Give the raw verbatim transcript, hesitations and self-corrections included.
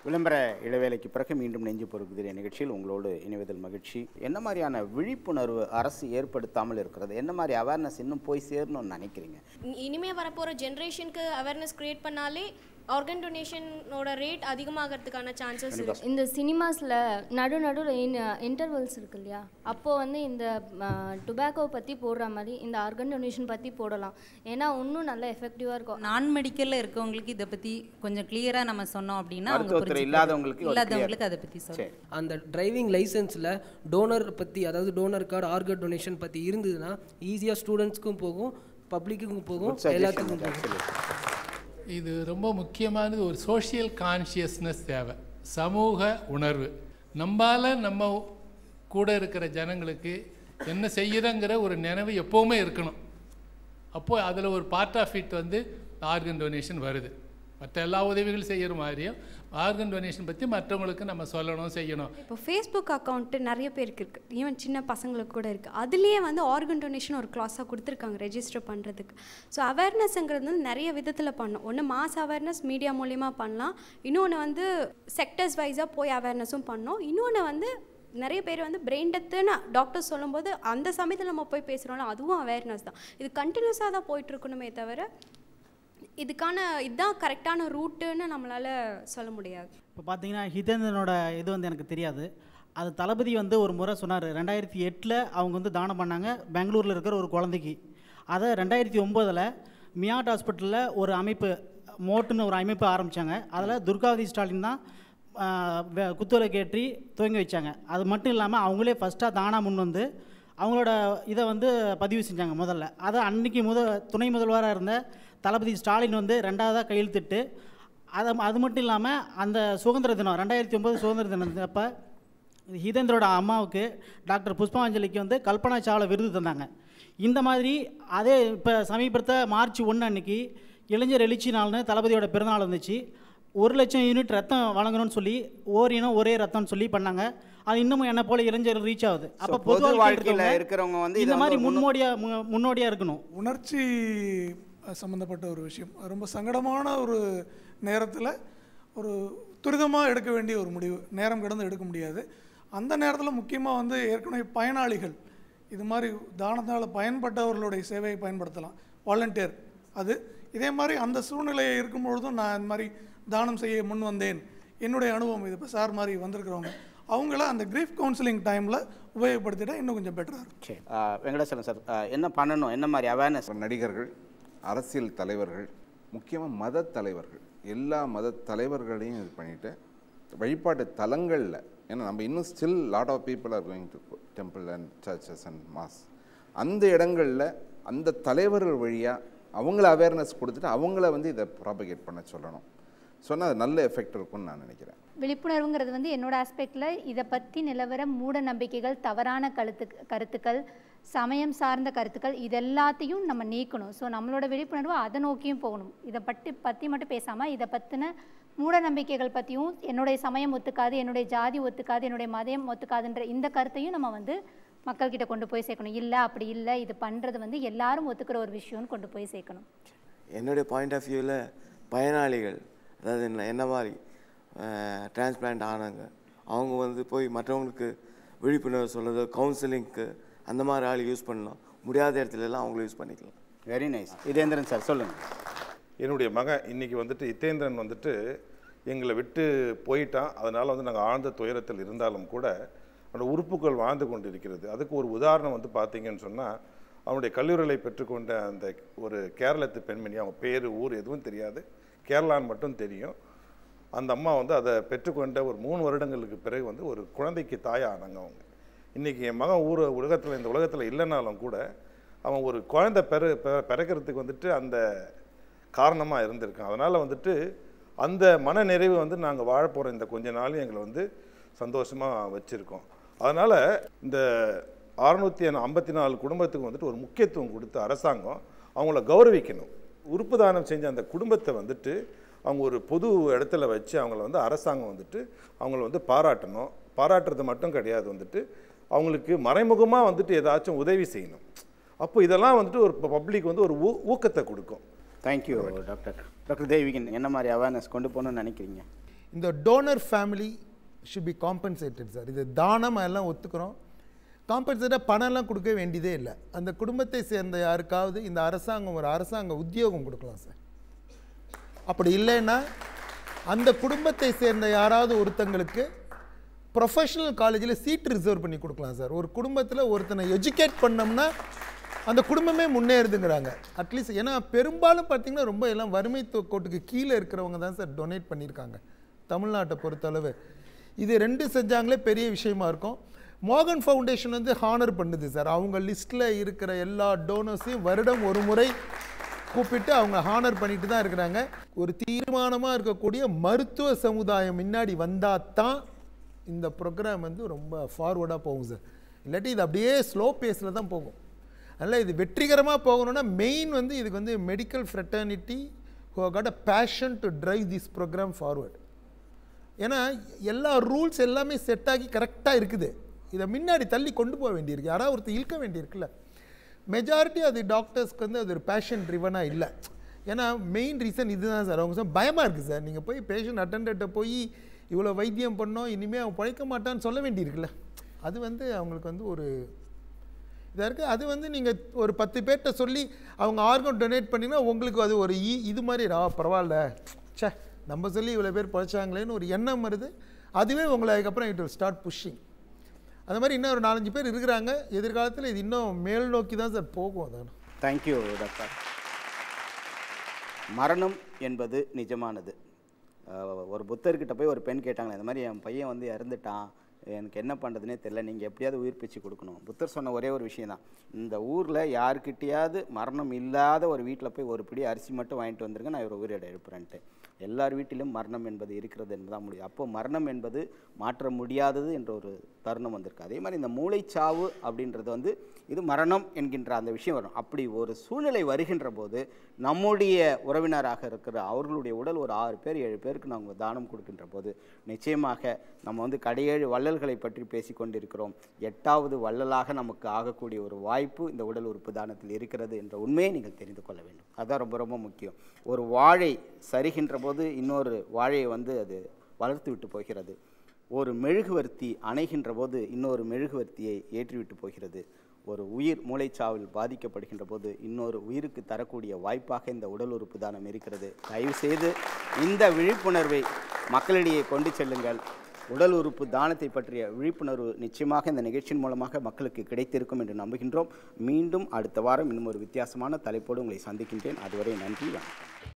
விளம்பர இடைவேளைக்கு பிறகு மீண்டும் நெஞ்சு பொறுக்குதிரை நிகழ்ச்சியில் உங்களோடு இணைவதில் மகிழ்ச்சி. என்ன மாதிரியான விழிப்புணர்வு அரசு ஏற்படுத்தாமல் இருக்கிறது? என்ன மாதிரி அவேர்னஸ் இன்னும் போய் சேரணும்னு நினைக்கிறீங்க? இனிமே வரப்போகிற ஜென்ரேஷனுக்கு அவேர்னஸ் கிரியேட் பண்ணாலே ஆர்கன் டொனேஷனோட ரேட் அதிகமாகிறதுக்கான சான்சஸ் இருக்கு. இந்த சினிமாஸில் நடு நடுவில் இன்டர்வல்ஸ் இருக்கு இல்லையா, அப்போது வந்து இந்த டுபாக்கோ பற்றி போடுற மாதிரி இந்த ஆர்கன் டொனேஷன் பற்றி போடலாம். ஏன்னா இன்னும் நல்ல எஃபெக்டிவாக இருக்கும். நான் மெடிக்கலில் இருக்கவங்களுக்கு இதை பற்றி கொஞ்சம் கிளியராக நம்ம சொன்னோம் அப்படின்னா இல்லாதவங்களுக்கு இல்லாதவங்களுக்கு அதை பற்றி சொல்லுவோம். அந்த டிரைவிங் லைசன்ஸில் டோனர் பற்றி, அதாவது டோனர் கார்டு, ஆர்கன் டொனேஷன் பற்றி இருந்ததுன்னா ஈஸியாக ஸ்டூடெண்ட்ஸ்க்கும் போகும், பப்ளிக்குக்கும் போகும், எல்லாத்துக்கும் போகும். இது ரொம்ப முக்கியமானது. ஒரு சோஷியல் கான்ஷியஸ்னஸ் தேவை, சமூக உணர்வு. நம்மால் நம்ம கூட இருக்கிற ஜனங்களுக்கு என்ன செய்கிறங்கிற ஒரு நினைவு எப்போவுமே இருக்கணும். அப்போது அதில் ஒரு பார்ட் ஆஃப் இட் வந்து ஆர்கன் டொனேஷன் வருது. மற்ற எல்லா உதவிகளும் செய்கிற மாதிரியும் ஆர்கன் டொனேஷன் பற்றி மற்றவங்களுக்கு நம்ம சொல்லணும், செய்யணும். இப்போ ஃபேஸ்புக் அக்கௌண்ட்டு நிறைய பேருக்கு இருக்குது, ஈவன் சின்ன பசங்களுக்கு கூட இருக்குது. அதுலேயே வந்து ஆர்கன் டொனேஷன் ஒரு கிளாஸாக கொடுத்துருக்காங்க ரெஜிஸ்டர் பண்ணுறதுக்கு. ஸோ அவேர்னஸ்ங்கிறது வந்து நிறைய விதத்தில் பண்ணணும். ஒன்று மாஸ் அவேர்னஸ் மீடியா மூலிமா பண்ணலாம், இன்னொன்று வந்து செக்டர்ஸ் வைஸாக போய் அவேர்னஸும் பண்ணணும், இன்னொன்று வந்து நிறைய பேர் வந்து பிரெயின் டெத்துன்னு டாக்டர் சொல்லும்போது அந்த சமயத்தில் நம்ம போய் பேசுகிறோம்ல, அதுவும் அவேர்னஸ் தான். இது கண்டினியூஸாக தான் போயிட்டுருக்கணுமே தவிர இதுக்கான இதுதான் கரெக்டான ரூட்டுன்னு நம்மளால் சொல்ல முடியாது. இப்போ பார்த்தீங்கன்னா ஹிதேந்திரனோட இது வந்து எனக்கு தெரியாது. அது தளபதி வந்து ஒரு முறை சொன்னார். ரெண்டாயிரத்தி எட்டில் அவங்க வந்து தானம் பண்ணாங்க பெங்களூரில் இருக்கிற ஒரு குழந்தைக்கு. அதை ரெண்டாயிரத்தி ஒம்போதில் மியாட் ஹாஸ்பிட்டலில் ஒரு அமைப்பு மோட்டுன்னு ஒரு அமைப்பு ஆரம்பித்தாங்க. அதில் துர்காவதி ஸ்டாலின் தான் குத்துவிளக்கு ஏற்றி துவங்கி வச்சாங்க. அது மட்டும் இல்லாமல் அவங்களே ஃபஸ்ட்டாக தானா முன் வந்து அவங்களோட இதை வந்து பதிவு செஞ்சாங்க முதல்ல. அதை அன்றைக்கி முத துணை முதல்வராக இருந்த தளபதி ஸ்டாலின் வந்து ரெண்டாவதாக கையெழுத்திட்டு அதை அது மட்டும் இல்லாமல் அந்த சுதந்திர தினம் ரெண்டாயிரத்தி ஒம்பது சுதந்திர தினம் அப்போ ஹிதேந்திரோட அம்மாவுக்கு டாக்டர் புஷ்பாஞ்சலிக்கு வந்து கல்பனா சாவ்லா விருது தந்தாங்க. இந்த மாதிரி அதே இப்போ சமீபத்தில் மார்ச் ஒன்று அன்றைக்கி இளைஞர் எழுச்சி நாள்னு தளபதியோட பிறந்தநாள் வந்துச்சு. ஒரு லட்சம் யூனிட் ரத்தம் வழங்கணும்னு சொல்லி ஓரினம் ஒரே ரத்தம்னு சொல்லி பண்ணாங்க. அது இன்னமும் என்ன போல இளைஞர்கள் ரீச் ஆகுது. அப்போ பொது வாழ்க்கையில் இருக்கிறவங்க வந்து இந்த மாதிரி முன்னோடியாக முன்னோடியாக இருக்கணும். உணர்ச்சி சம்மந்தப்பட்ட ஒரு விஷயம், ரொம்ப சங்கடமான ஒரு நேரத்தில் ஒரு துரிதமாக எடுக்க வேண்டிய ஒரு முடிவு, நேரம் கடந்து எடுக்க முடியாது. அந்த நேரத்தில் முக்கியமாக வந்து ஏற்கனவே பயனாளிகள் இது மாதிரி தானத்தால் பயன்பட்டவர்களுடைய சேவையை பயன்படுத்தலாம், வாலண்டியர். அது இதே மாதிரி அந்த சூழ்நிலையை இருக்கும்பொழுதும் நான் இந்த மாதிரி தானம் செய்ய முன் வந்தேன், என்னுடைய அனுபவம் இது. இப்போ சார் மாதிரி வந்திருக்கிறவங்க அவங்கள அந்த கிரீஃப் கவுன்சிலிங் டைமில் உபயோகப்படுத்திட்டா இன்னும் கொஞ்சம் பெட்டராக இருக்கும். வெங்கடேசன் சார், என்ன பண்ணணும், என்ன மாதிரி அவேர்னஸ்? நடிகர்கள், அரசியல் தலைவர்கள், முக்கியமாக மத தலைவர்கள், எல்லா மத தலைவர்களையும் இது பண்ணிவிட்டு வழிபாட்டு தலங்களில், ஏன்னா நம்ம இன்னும் still lot of people are going to temple and churches and mass, அந்த இடங்களில் அந்த தலைவர்கள் வழியாக அவங்கள அவேர்னஸ் கொடுத்துட்டு அவங்கள வந்து இதை ப்ராபகேட் பண்ண சொல்லணும். சொன்னால் அது நல்ல எஃபெக்ட் இருக்கும்னு நான் நினைக்கிறேன். விழிப்புணர்வுங்கிறது வந்து என்னோட ஆஸ்பெக்டில் இதை பற்றி நிலவர மூட நம்பிக்கைகள், தவறான கருத்து கருத்துக்கள் சமயம் சார்ந்த கருத்துக்கள், இது எல்லாத்தையும் நம்ம நீக்கணும். ஸோ நம்மளோட விழிப்புணர்வு அதை நோக்கியும் போகணும். இதை பற்றி பற்றி மட்டும் பேசாமல் இதை பற்றின மூட நம்பிக்கைகள் பற்றியும், என்னுடைய சமயம் ஒத்துக்காது, என்னுடைய ஜாதி ஒத்துக்காது, என்னுடைய மதம் ஒத்துக்காதுன்ற இந்த கருத்தையும் நம்ம வந்து மக்கள்கிட்ட கொண்டு போய் சேர்க்கணும். இல்லை அப்படி இல்லை, இது பண்ணுறது வந்து எல்லாரும் ஒத்துக்கிற ஒரு விஷயம்னு கொண்டு போய் சேர்க்கணும். என்னுடைய பாயிண்ட் ஆஃப் வியூவில் பயனாளிகள், அதாவது என்ன என்ன மாதிரி டிரான்ஸ்பிளான்ட் ஆனாங்க அவங்க வந்து போய் மற்றவங்களுக்கு விழிப்புணர்வு சொல்கிறது, கவுன்சிலிங்க்கு அந்த மாதிரி ஆள் யூஸ் பண்ணலாம். முடியாத இடத்துலலாம் அவங்கள யூஸ் பண்ணிக்கலாம். Very nice. இதேந்திரன் சார் சொல்லுங்கள். என்னுடைய மகன் இன்றைக்கி வந்துட்டு இத்தேந்திரன் வந்துட்டு எங்களை விட்டு போயிட்டான். அதனால் வந்து நாங்கள் ஆழ்ந்த துயரத்தில் இருந்தாலும் கூட அவனோட உறுப்புகள் வாழ்ந்து கொண்டு இருக்கிறது. அதுக்கு ஒரு உதாரணம் வந்து பார்த்தீங்கன்னு சொன்னால், அவனுடைய கல்லூரிகளை பெற்றுக்கொண்ட அந்த ஒரு கேரளத்து பெண்மணி, அவங்க பேர் ஊர் எதுவும் தெரியாது, கேரளான்னு மட்டும் தெரியும். அந்த அம்மா வந்து அதை பெற்றுக்கொண்ட ஒரு மூணு வருடங்களுக்கு பிறகு வந்து ஒரு குழந்தைக்கு தாயானாங்க அவங்க. இன்றைக்கி என் மகன் ஊர் உலகத்தில் இந்த உலகத்தில் இல்லைனாலும் கூட அவன் ஒரு குழந்தை பெற பிறக்கிறதுக்கு வந்துட்டு அந்த காரணமாக இருந்திருக்கான். அதனால் வந்துட்டு அந்த மன நிறைவு வந்து நாங்கள் வாழ போகிற இந்த கொஞ்ச நாள் எங்களை வந்து சந்தோஷமாக வச்சுருக்கோம். அதனால் இந்த அறுநூற்றி ஐம்பத்தி நாலு குடும்பத்துக்கு வந்துட்டு ஒரு முக்கியத்துவம் கொடுத்து அரசாங்கம் அவங்கள கௌரவிக்கணும். உறுப்பு தானம் செஞ்ச அந்த குடும்பத்தை வந்துட்டு அவங்க ஒரு பொது இடத்துல வச்சு அவங்கள வந்து அரசாங்கம் வந்துட்டு அவங்கள வந்து பாராட்டணும். பாராட்டுறது மட்டும் கிடையாது, வந்துட்டு அவங்களுக்கு மறைமுகமாக வந்துட்டு ஏதாச்சும் உதவி செய்யணும். அப்போ இதெல்லாம் வந்துட்டு ஒரு பப்ளிக் வந்து ஒரு ஊ ஊக்கத்தை கொடுக்கும். Thank you doctor. டாக்டர் தேவிகன், என்ன மாதிரி அவேர்னஸ் கொண்டு போகணும்னு நினைக்கிறீங்க? இந்த donor family should be compensated sir. இது தானம் எல்லாம் ஒத்துக்கிறோம். காம்பன்சேட்டாக பணம்லாம் கொடுக்க வேண்டியதே இல்லை. அந்த குடும்பத்தை சேர்ந்த யாருக்காவது இந்த அரசாங்கம் ஒரு அரசாங்க உத்தியோகம் கொடுக்கலாம் சார். அப்படி இல்லைன்னா அந்த குடும்பத்தை சேர்ந்த யாராவது ஒருத்தங்களுக்கு ப்ரொஃபஷனல் காலேஜில் சீட் ரிசர்வ் பண்ணி கொடுக்கலாம் சார். ஒரு குடும்பத்தில் ஒருத்தனை எஜுகேட் பண்ணோம்னா அந்த குடும்பமே முன்னேறுதுங்கிறாங்க அட்லீஸ்ட். ஏன்னா பெரும்பாலும் பார்த்திங்கன்னா ரொம்ப எல்லாம் வறுமை கோட்டுக்கு கீழே இருக்கிறவங்க தான் சார் டொனேட் பண்ணியிருக்காங்க தமிழ்நாட்டை பொறுத்தளவு. இது ரெண்டு செஞ்சாங்களே பெரிய விஷயமா இருக்கும். மோகன் ஃபவுண்டேஷன் வந்து ஹானர் பண்ணுது சார். அவங்க லிஸ்ட்டில் இருக்கிற எல்லா டோனர்ஸையும் வருடம் ஒரு முறை கூப்பிட்டு அவங்க ஹானர் பண்ணிட்டு தான் இருக்கிறாங்க. ஒரு தீர்மானமாக இருக்கக்கூடிய மருத்துவ சமுதாயம் முன்னாடி வந்தால் தான் இந்த ப்ரோக்ராம் வந்து ரொம்ப ஃபார்வர்டாக போகும் சார். இல்லாட்டி இது அப்படியே ஸ்லோ பேஸில் தான் போகும். அதனால் இது வெற்றிகரமாக போகணுன்னா மெயின் வந்து இதுக்கு வந்து medical fraternity who have got a passion to drive this program forward. ஏன்னா எல்லா ரூல்ஸ் எல்லாமே செட் ஆகி கரெக்டாக இருக்குது. இதை முன்னாடி தள்ளி கொண்டு போக வேண்டியிருக்கு, யாராவது ஒருத்தர் இழுக்க வேண்டியிருக்குல்ல. மெஜாரிட்டி அது டாக்டர்ஸ்க்கு வந்து அது ஒரு பேஷன் ட்ரிவனாக இல்லை. ஏன்னா மெயின் ரீசன் இதுதான் சார். அவங்க சார் பயமாக இருக்குது சார். நீங்கள் போய் பேஷண்ட் அட்டெண்டர்கிட்ட போய் இவ்வளோ வைத்தியம் பண்ணோம் இனிமேல் அவன் பழைக்க மாட்டான்னு சொல்ல வேண்டியிருக்குல்ல. அது வந்து அவங்களுக்கு வந்து ஒரு இதாக இருக்குது. அது வந்து நீங்கள் ஒரு பத்து பேர்கிட்ட சொல்லி அவங்க ஆர்கன் டொனேட் பண்ணிங்கன்னா உங்களுக்கு அது ஒரு ஈ இது மாதிரி ரா பரவாயில்ல சே நம்ம சொல்லி இவ்வளோ பேர் பழைச்சாங்களேன்னு ஒரு எண்ணம் வருது. அதுவே உங்களை அதுக்கப்புறம் இட் வில் ஸ்டார்ட் புஷ்ஷிங். அது மாதிரி இன்னும் ஒரு நாலஞ்சு பேர் இருக்கிறாங்க. எதிர்காலத்தில் இது இன்னும் மேல் நோக்கி தான் சார் போகும். அதான். Thank you doctor. மரணம் என்பது நிஜமானது. ஒரு புத்தர்கிட்ட போய் ஒரு பெண் கேட்டாங்களே, இந்த மாதிரி என் பையன் வந்து இறந்துட்டான், எனக்கு என்ன பண்ணுறதுனே தெரியல, நீங்கள் எப்படியாவது உயிர் பிச்சு கொடுக்கணும். புத்தர் சொன்ன ஒரே ஒரு விஷயம் தான், இந்த ஊரில் யாருக்கிட்டையாவது மரணம் இல்லாத ஒரு வீட்டில் போய் ஒரு பிடி அரிசி மட்டும் வாங்கிட்டு வந்துருங்க, நான் இவர் உயிரிட எழுப்புறேன்ட்டு. எல்லார் வீட்டிலும் மரணம் என்பது இருக்கிறது என்பதுதான் முடியும். அப்போது மரணம் என்பது மாற்ற முடியாதது என்ற ஒரு தருணம் வந்திருக்கு. அதே மாதிரி இந்த மூளைச்சாவு அப்படின்றது வந்து இது மரணம் என்கின்ற அந்த விஷயம் வரும். அப்படி ஒரு சூழ்நிலை வருகின்ற போது நம்முடைய உறவினராக இருக்கிற அவர்களுடைய உடல் ஒரு ஆறு பேர் ஏழு பேருக்கு நாங்கள் தானம் கொடுக்கின்ற போது நிச்சயமாக நம்ம வந்து கடையேழு வள்ளல்களை பற்றி பேசி கொண்டிருக்கிறோம். எட்டாவது வள்ளலாக நமக்கு ஆகக்கூடிய ஒரு வாய்ப்பு இந்த உடல் உறுப்பு தானத்தில் இருக்கிறது என்ற உண்மையை நீங்கள் தெரிந்து கொள்ள வேண்டும். அதுதான் ரொம்ப ரொம்ப முக்கியம். ஒரு வாழை சரிகின்ற போது இன்னொரு வாழையை வந்து அது வளர்த்து விட்டு போகிறது. ஒரு மெழுகுவர்த்தி அணைகின்ற போது இன்னொரு மெழுகுவர்த்தியை ஏற்றிவிட்டு போகிறது. ஒரு உயிர் மூளைச்சாவில் பாதிக்கப்படுகின்ற போது இன்னொரு உயிருக்கு தரக்கூடிய வாய்ப்பாக இந்த உடல் உறுப்பு தானம் இருக்கிறது. தயவு செய்து இந்த விழிப்புணர்வை மக்களிடையே கொண்டு செல்லுங்கள். உடல் உறுப்பு தானத்தை பற்றிய விழிப்புணர்வு நிச்சயமாக இந்த நிகழ்ச்சியின் மூலமாக மக்களுக்கு கிடைத்திருக்கும் என்று நம்புகின்றோம். மீண்டும் அடுத்த வாரம் இன்னும் ஒரு வித்தியாசமான தலைப்போடு உங்களை சந்திக்கின்றேன். அதுவரை நன்றி, வணக்கம்.